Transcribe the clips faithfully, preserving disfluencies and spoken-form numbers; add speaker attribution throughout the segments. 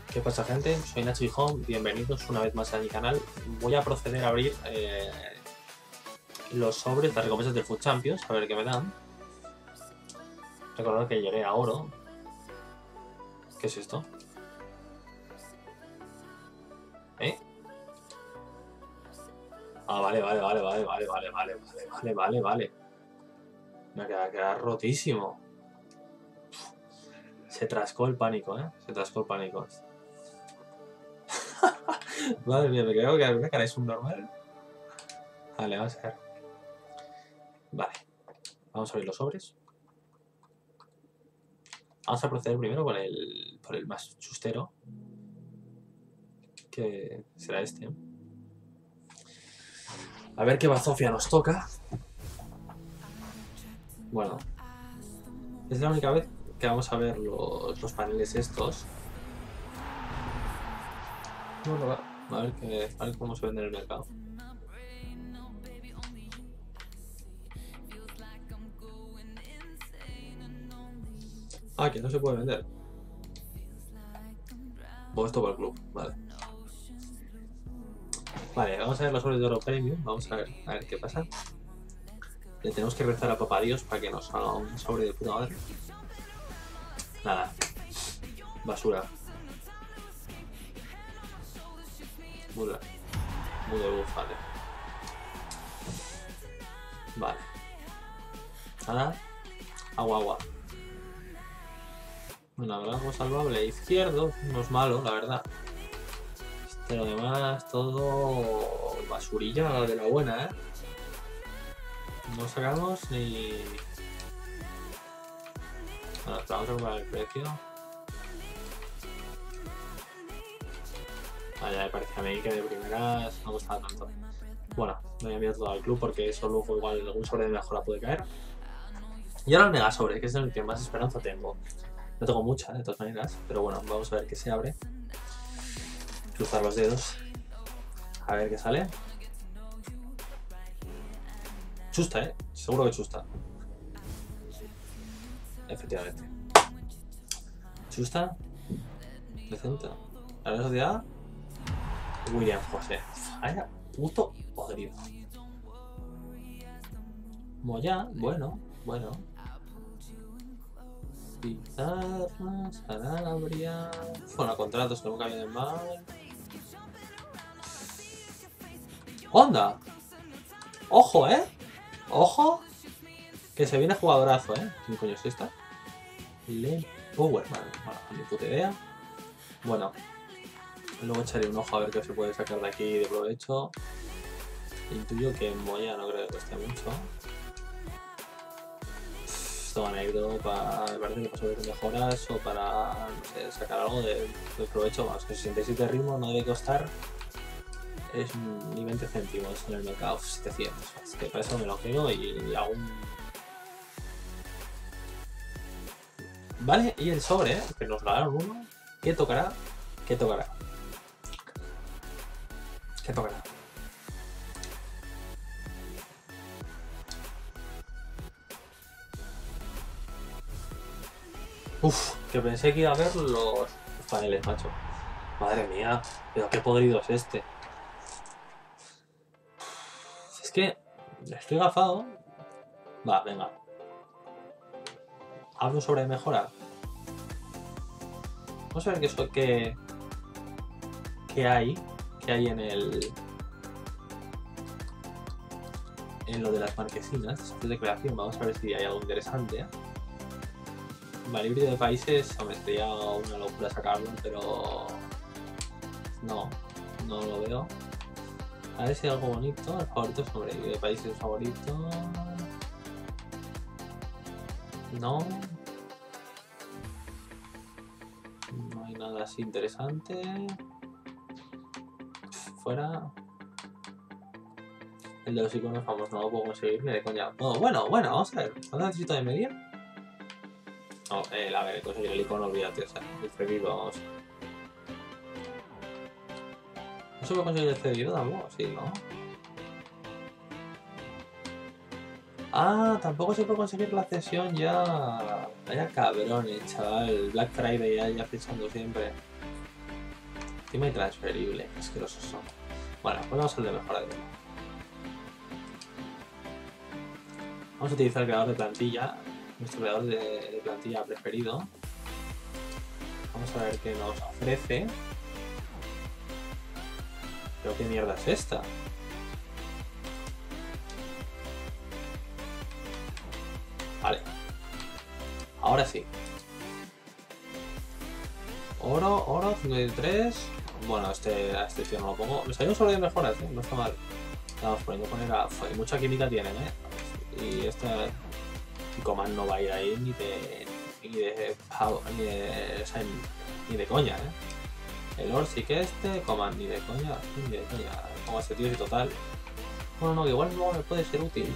Speaker 1: ¿Qué pasa, gente? Soy Nacho y Home, bienvenidos una vez más a mi canal. Voy a proceder a abrir eh, los sobres de recompensas del Food Champions, a ver qué me dan. Recordad que llegué a oro. ¿Qué es esto? ¿Eh? Ah, vale, vale, vale, vale, vale, vale, vale, vale, vale, vale, vale. Me queda, queda rotísimo. Se trascó el pánico, ¿eh? Se trascó el pánico. Madre mía, me creo que alguna cara es un normal. Vale, vamos a ver. Vale. Vamos a abrir los sobres. Vamos a proceder primero con el, por el más chustero. Que será este. A ver qué bazofia nos toca. Bueno. Es la única vez que vamos a ver los, los paneles estos. Bueno, va. A ver, que, a ver cómo se vende en el mercado. Ah, que no se puede vender. Pues esto para el club, vale. Vale, vamos a ver los sobres de oro premium. Vamos a ver, a ver qué pasa. Le tenemos que rezar a papá Dios para que nos haga un sobre de puta madre. Nada. Basura. Muy, muy de bufale. Vale. Nada. Agua, agua. Bueno, algo salvable. Izquierdo. No es malo, la verdad. Pero además todo basurilla de la buena, ¿eh? No sacamos ni... Bueno, vamos a comprar el precio. Ah, ya me parece a mí que de primeras no gustaba tanto. Bueno, me voy a enviar todo al club porque eso luego igual algún sobre de mejora puede caer. Y ahora el mega sobre, que es el que más esperanza tengo. No tengo mucha, de todas maneras, pero bueno, vamos a ver qué se abre. Cruzar los dedos. A ver qué sale. Chusta, ¿eh? Seguro que chusta. Efectivamente. Chusta. Decente. La Real Sociedad. William José. Vaya puto podrido. Moya, bueno, bueno. Pizarras, Sanabria. Bueno, contratos que nunca vienen mal. ¡Onda! ¡Ojo, eh! ¡Ojo! Que se viene jugadorazo, eh. ¿Quién coño es esta? Le Powerman. Bueno, ni puta idea. Bueno. Luego echaré un ojo a ver qué se puede sacar de aquí de provecho. Intuyo que en Moya no creo que cueste mucho. Esto van a ir para, me parece que para sobre mejoras o para, no sé, sacar algo de, de provecho. Vamos, que sesenta y siete ritmos no debe costar. Es ni veinte céntimos en el mercado, setecientos. Es que para eso me lo quedo y hago un... Vale, y el sobre, ¿eh? Que nos regalaron uno. ¿Qué tocará? ¿Qué tocará? ¿Qué tocará? Uf, que pensé que iba a ver los paneles, macho. Madre mía, pero qué podrido es este. Es que estoy gafado. Va, venga. Hablo sobre mejora. Vamos a ver qué es lo que, que hay. Que hay en el. En lo de las marquesinas de creación. Vamos a ver si hay algo interesante. Vale, híbrido de países, hombre, sería una locura sacarlo, pero no, no lo veo. A ver si hay algo bonito. El favorito es hombre, híbrido de países favorito. No. No hay nada así interesante. Fuera. El de los iconos famosos no lo puedo conseguir ni de coña. No, bueno, bueno, vamos a ver. ¿Cuánto necesito de media? No, eh, a ver, conseguir el icono, olvídate, o sea, el cedido, vamos. ¿No se puede conseguir el cedido tampoco? Sí, ¿no? Ah, tampoco se puede conseguir la cesión ya. Vaya cabrones, chaval. Black Friday ya, ya fechando siempre. Encima y transferible. Es que los son. Bueno, pues vamos al de mejora de vida. Vamos a utilizar el creador de plantilla. Nuestro creador de, de plantilla preferido. Vamos a ver qué nos ofrece. Pero qué mierda es esta. Vale. Ahora sí. Oro, oro, cincuenta y tres. Bueno, este, a este tío no lo pongo. Me salió un solo de mejoras, ¿eh? No está mal. Estamos poniendo poner a... Fue, mucha química tienen, ¿eh? Y esta... Y Coman no va a ir ahí ni de... Ni de... Ni de, o sea, ni de coña, ¿eh? El Or sí que este... Coman ni de coña. Ni de coña. Como este tío y total. Bueno, no, que igual no me puede ser útil.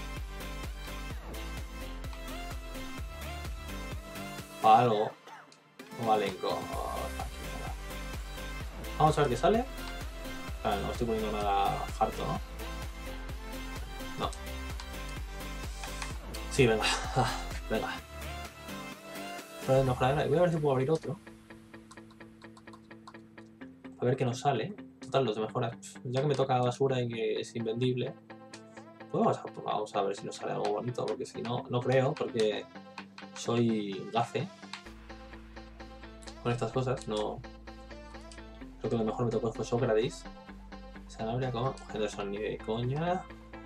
Speaker 1: Para algo. Valenco. Vamos a ver qué sale. Claro, no estoy poniendo nada harto, ¿no? No. Sí, venga. Venga. Voy a ver si puedo abrir otro. A ver qué nos sale. Total, los de mejoras. Ya que me toca basura y que es invendible. Pues vamos a, vamos a ver si nos sale algo bonito. Porque si no, no creo. Porque soy gafe con estas cosas. No. Creo que lo mejor me tocó fue Sócrates. Sanabria, como Henderson, ni de coña.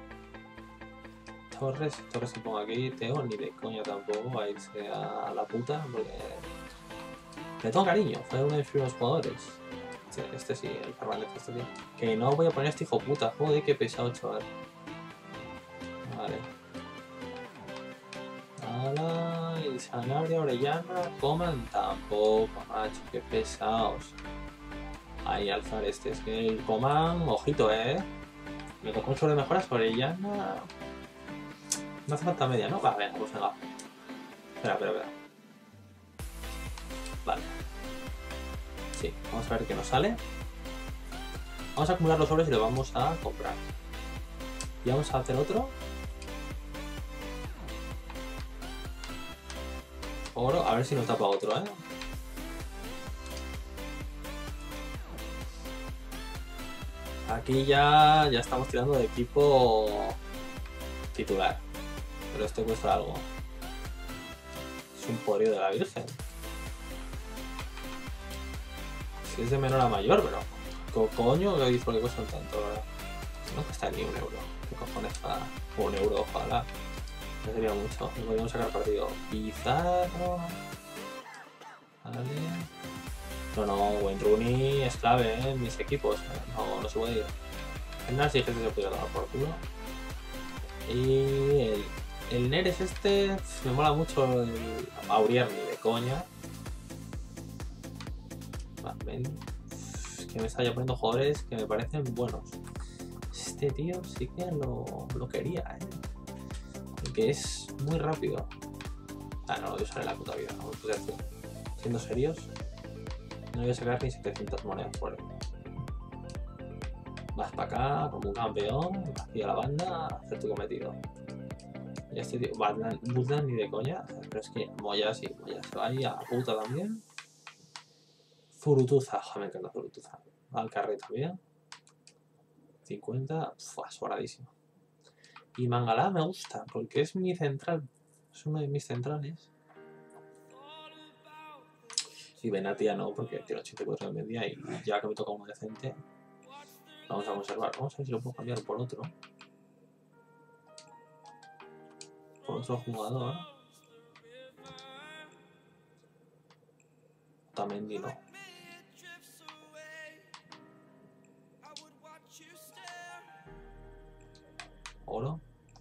Speaker 1: Torres, Torres se pongo aquí. Teo, ni de coña tampoco. A irse a la puta. Porque le tengo cariño. Fue uno de mis primeros jugadores. Este, este sí, el Fernández, este tío. Que no voy a poner este hijo puta. Joder, qué pesado, chaval. Vale. Ala, y Sanabria, Orellana, Coman tampoco, macho. Qué pesados. Ahí alzar este, es que el Coman, ojito, eh. Me tocó un sobre de mejoras, Orellana. No hace falta media, ¿no? Vale, venga, pues venga. Espera, espera, espera. Vale. Sí, vamos a ver qué nos sale. Vamos a acumular los sobres y los vamos a comprar. Y vamos a hacer otro. Oro, a ver si nos tapa otro, ¿eh? Aquí ya, ya estamos tirando de equipo titular. Pero este cuesta algo. Es un podrido de la Virgen. Si es de menor a mayor, pero... ¿Qué coño? ¿Qué dice que cuestan tanto, verdad? No cuesta ni un euro. ¿Qué cojones para un euro? Ojalá. No sería mucho. No podríamos sacar partido. Pizarro. Vale. No, no, Wayne Rooney es clave, ¿eh? En mis equipos. No, no se puede ir. En nada sí que se puede dar por culo. Y el, el Neres este me mola mucho el Aurier ni de coña. Vale, es que me está ya poniendo jugadores que me parecen buenos. Este tío sí que lo, lo quería, ¿eh? Porque es muy rápido. Ah, no lo voy a usar en la puta vida. No, pues ya, siendo serios, no voy a sacar ni setecientas monedas por él. Vas para acá como un campeón, aquí a la banda, a hacer tu cometido. Y este tío, Budland ni de coña, pero es que Moya sí, Moya se va ahí a puta también. Zurutuza, ja, me encanta Zurutuza. Alcarré también. cincuenta, fue sobradísimo. Y Mangala me gusta, porque es mi central, es uno de mis centrales. Y Benatia no, porque tiene ochenta y cuatro de media y ya que me toca uno decente. Vamos a conservar, vamos a ver si lo puedo cambiar por otro. Por otro jugador. Otamendi no. Oro.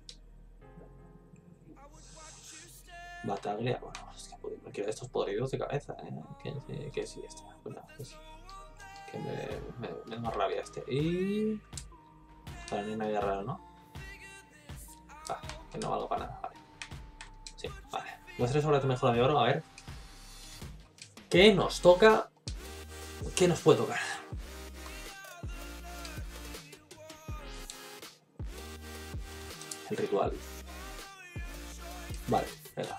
Speaker 1: Bataglia, bueno, es que me quiero estos podridos de cabeza, ¿eh? Que, que sí, este, bueno, que sí. Que me, me, me da más rabia este. Y... Para mí nadie raro, ¿no? Va, que no valgo para nada, vale. Sí, vale. Los tres obras de mejora de oro, a ver. ¿Qué nos toca? ¿Qué nos puede tocar? El ritual. Vale, venga.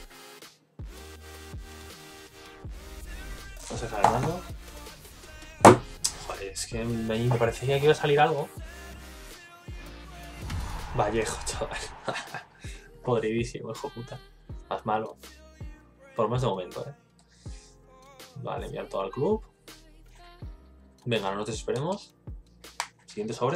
Speaker 1: Vamos a dejar el mando. Es que me, me parecía que iba a salir algo. Vallejo, chaval. Podridísimo, hijo puta. Más malo. Por más de momento, eh. Vale, enviar todo al club. Venga, no nos desesperemos. Siguiente sobre.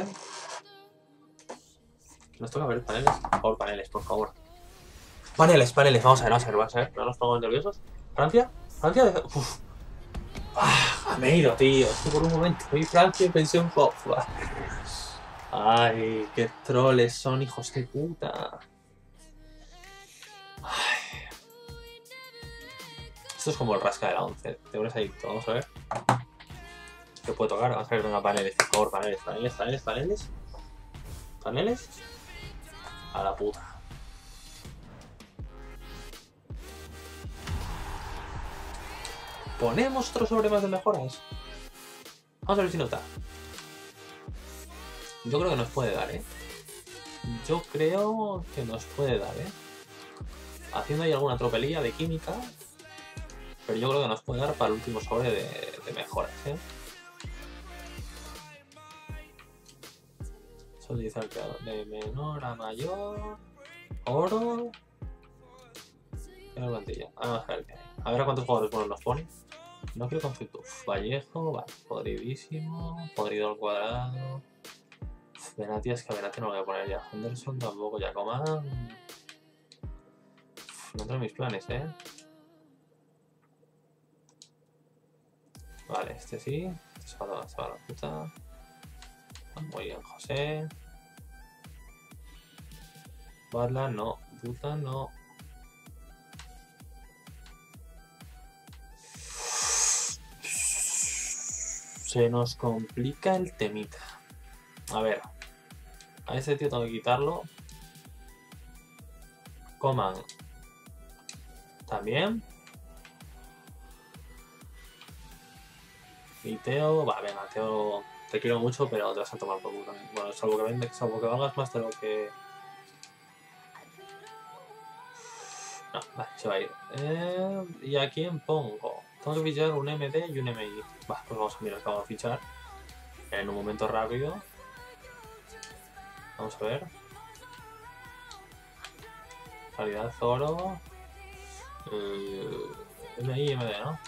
Speaker 1: Nos toca ver paneles. Por favor, paneles, por favor. Paneles, paneles. Vamos a ver, vamos a ver, vamos a ver. No nos pongamos nerviosos. ¿Francia? ¿Francia? Uf. Ah, me he ido, tío. Es que por un momento vi Francia y pensé un poco. Ay, qué troles son, hijos de puta. Ay. Esto es como el rasca de la once. Te pones ahí, vamos a ver. ¿Qué puede tocar? Vamos a ver, venga, paneles, por favor, paneles, paneles, paneles, paneles. ¿Paneles? A la puta. ¿Ponemos otro sobre más de mejoras? Vamos a ver si nos da. Yo creo que nos puede dar, ¿eh? Yo creo que nos puede dar, ¿eh? Haciendo ahí alguna tropelía de química. Pero yo creo que nos puede dar para el último sobre de, de mejoras, ¿eh? Se utiliza el creador de menor a mayor. Oro. Y la plantilla. Vamos a ver qué hay. A ver a cuántos jugadores buenos nos pone. No quiero conflicto. Uf, Vallejo, vale. Podridísimo. Podrido al cuadrado. Benatia, es que a Benatia no lo voy a poner ya. Henderson tampoco, ya coma. No entra en mis planes, eh. Vale, este sí. Este se va a, se va a la puta. Muy bien, José. Barla, no. Puta, no. Se nos complica el temita. A ver. A ese tío tengo que quitarlo. Coman. También. Y Teo. Va, venga, Teo. Te quiero mucho, pero te vas a tomar por culo también. Bueno, salvo que, vende, salvo que valgas más de lo que. No, vale, se va a ir. Eh, ¿Y a quién pongo? Tengo que fichar un M D y un M I. Va, pues vamos a mirar qué vamos a fichar. En un momento rápido. Vamos a ver. Calidad oro. Eh, M I y M D, ¿no?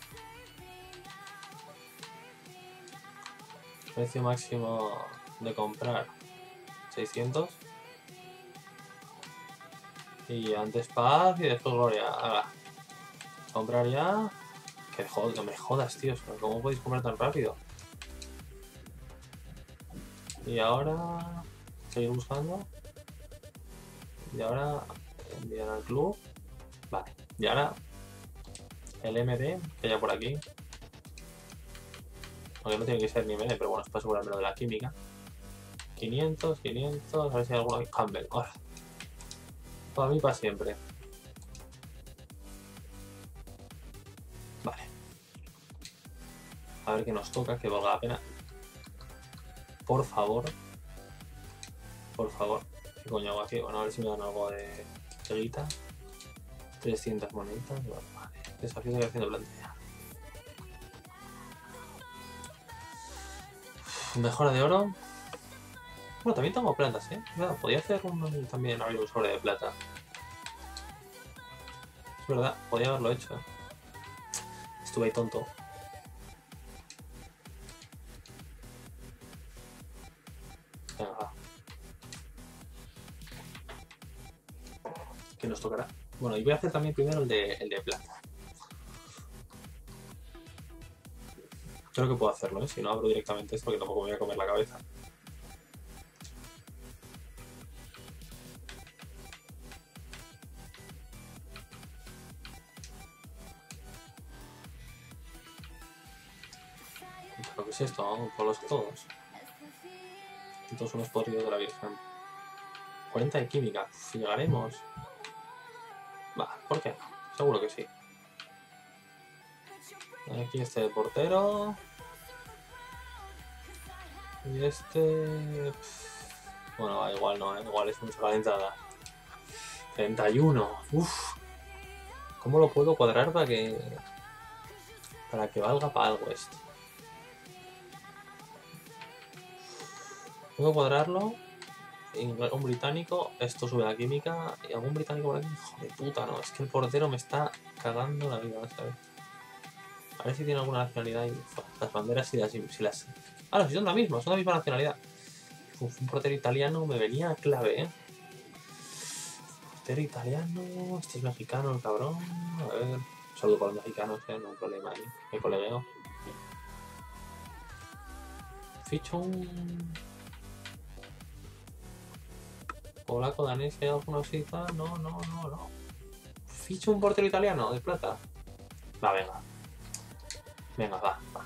Speaker 1: Precio máximo de comprar seiscientos. Y antes paz y después gloria. Haga. Comprar ya. Que, jod que me jodas, tío. ¿Cómo podéis comprar tan rápido? Y ahora seguir buscando. Y ahora enviar al club. Vale. Y ahora el M D que hay por aquí. Aunque no tiene que ser ni M D, pero bueno, es para asegurarme lo de la química. quinientos, quinientos, a ver si hay alguno. Campbell. Oh. Para mí, para siempre. Vale. A ver qué nos toca, que valga la pena. Por favor. Por favor. ¿Qué coño hago aquí? Bueno, a ver si me dan algo de guita. trescientas moneditas. Vale. Desafío de creación de plantilla. Mejora de oro. Bueno, también tengo plantas, ¿eh? Claro, podía hacer un, también abrir un sobre de plata. Es verdad, podía haberlo hecho. ¿eh? Estuve ahí tonto. Venga, va. ¿Qué nos tocará? Bueno, y voy a hacer también primero el de, el de plata. Creo que puedo hacerlo, ¿eh? Si no abro directamente esto, que tampoco me voy a comer la cabeza. ¿Pero qué es esto? ¿No? Por los todos. Todos unos podridos de la Virgen. cuarenta de química. Uf, llegaremos. Va, ¿por qué no? Seguro que sí. Aquí este de portero. Y este... Bueno, va, igual no, ¿eh? Igual es mucha calentada. treinta y uno. Uff. ¿Cómo lo puedo cuadrar para que... para que valga para algo esto? Puedo cuadrarlo. Un británico. Esto sube la química. Y algún británico por aquí. Hijo de puta, no. Es que el portero me está cagando la vida, ¿sabes? A ver si tiene alguna nacionalidad. Y, uf, las banderas sí las, sí las... Ah, no, si son la misma. Son la misma nacionalidad. Uf, un portero italiano me venía clave, ¿eh? Portero italiano. Este es mexicano, el cabrón. A ver. Saludo para los mexicanos, ¿eh? No hay problema ahí. Me colegueo. Ficho un... polaco, danés, ¿hay alguna cosita? No, no, no, no. Ficho un portero italiano de plata. Va, venga. Venga, va, va.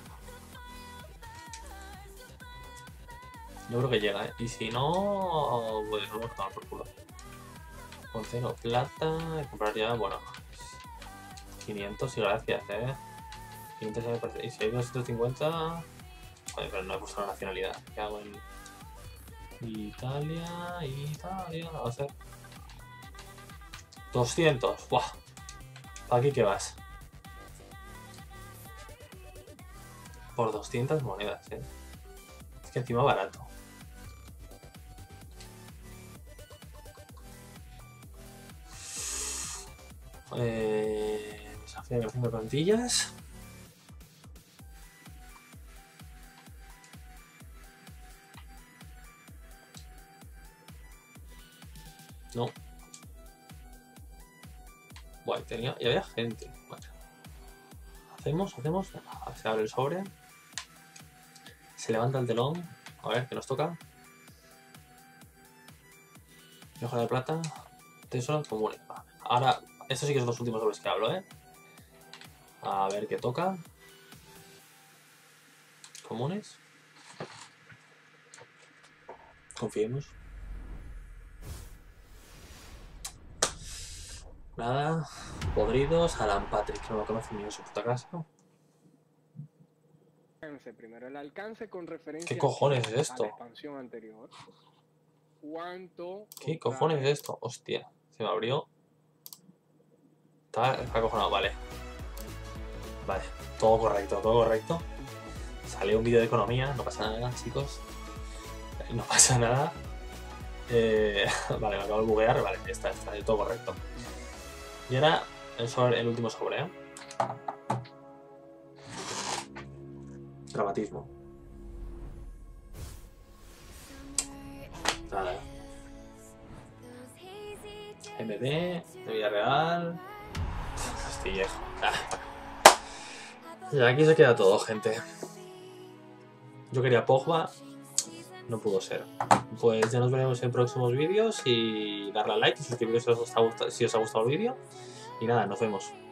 Speaker 1: Yo creo que llega, ¿eh? Y si no, pues no vamos a tomar por culo. Portero plata. Y comprar ya, bueno. quinientos y gracias, ¿eh? quinientos me parece. Y si hay doscientos cincuenta. Joder, pero no he puesto la nacionalidad. ¿Qué hago en Italia? Italia. Vamos a hacer. doscientos. Buah. ¿Para aquí qué vas? Por doscientas monedas, ¿eh? Es que encima barato. Eh, desafío de creación de plantillas. No. Bueno, tenía, y había gente. Bueno. Hacemos, hacemos. Se abre el sobre. Se levanta el telón. A ver, ¿qué nos toca? Mejora de plata. Tesoro comunes. Ahora, estos sí que son los últimos sobres que hablo, ¿eh? A ver qué toca. Comunes. Confiemos. Nada. Podridos. Alan Patrick, que no lo conoce ni en su puta casa.
Speaker 2: Primero el alcance con referencia.
Speaker 1: ¿Qué cojones es esto?
Speaker 2: A la expansión anterior. ¿Cuánto?
Speaker 1: ¿Qué cojones es esto? Hostia, se me abrió. Está, está acojonado, vale. Vale, todo correcto, todo correcto. Salió un vídeo de economía, no pasa nada, chicos. No pasa nada. Eh, vale, me acabo de buguear, vale, está, está, todo correcto. Y ahora el, sobre, el último sobre, ¿eh? Dramatismo. Nada. M D, de Villarreal. Castillejo. Y aquí se queda todo, gente. Yo quería Pogba, no pudo ser. Pues ya nos veremos en próximos vídeos y darle a like y suscribiros si os ha gustado, si os ha gustado el vídeo. Y nada, nos vemos.